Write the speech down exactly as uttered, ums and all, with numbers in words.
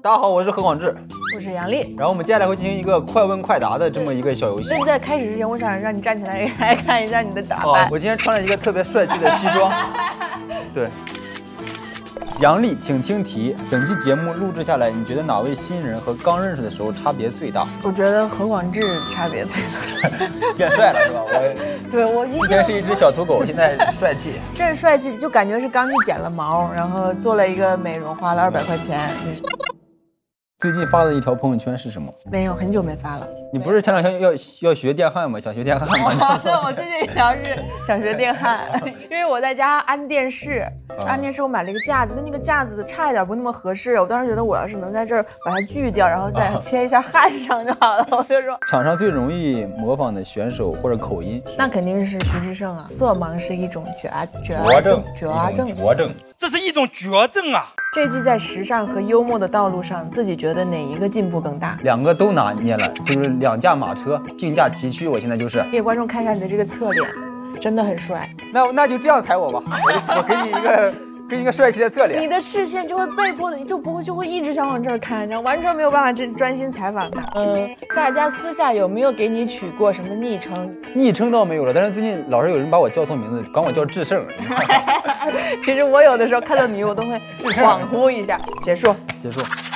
大家好，我是何广智， 我是杨丽。 然后我们接下来会进行一个快问快答的这么一个小游戏。 所以在开始之前，我想让你站起来来看一下你的打扮。 哦，我今天穿了一个特别帅气的西装。对。杨丽，请听题。本期节目录制下来，你觉得哪位新人和刚认识的时候差别最大？ 我觉得何广智差别最大。 变帅了是吧？我对我之前是一只小土狗，现在帅气。 现在帅气，就感觉是刚去剪了毛，然后做了一个美容，花了二百块钱。 最近发的一条朋友圈是什么？ 没有，很久没发了。 你不是前两天要要学电焊吗？想学电焊吗？ 哦，对，我最近一条是想学电焊，因为我在家安电视，安电视我买了一个架子，但那个架子差一点不那么合适。我当时觉得我要是能在这儿把它锯掉，然后再切一下焊上就好了。我就说， 场上最容易模仿的选手或者口音， 那肯定是徐志胜啊。色盲是一种绝绝绝症， 绝症， 绝症， 这是一种绝症啊！ 这季在时尚和幽默的道路上，自己觉得哪一个进步更大？ 两个都拿捏了，就是两驾马车并驾齐驱。我现在就是给观众看一下你的这个侧脸，真的很帅。 那那就这样踩我吧，我我给你一个给你一个帅气的侧脸。 你的视线就会被迫的，你就不会就会一直想往这儿看，然后完全没有办法真专心采访他。嗯，大家私下有没有给你取过什么昵称？ 昵称倒没有了，但是最近老是有人把我叫错名字，管我叫智胜。 其实我有的时候看到你，我都会恍惚一下。结束， 结束。